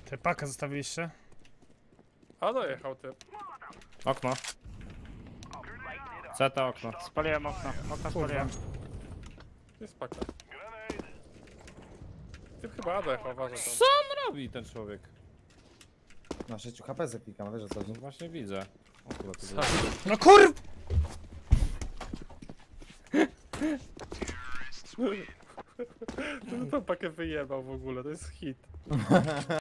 Ty pakę zostawiliście? A dojechał typ. Okno. Zeta okno. Spaliłem okno. Okno spaliłem. Jest paka. Typ chyba A dojechał, uważaj tam. Co on robi ten człowiek? Na 6 HP zapikam, wiesz o co chodzi? Właśnie widzę. O kurwa, to Co? było. No kurw! Tą pakę wyjebał w ogóle, to jest hit.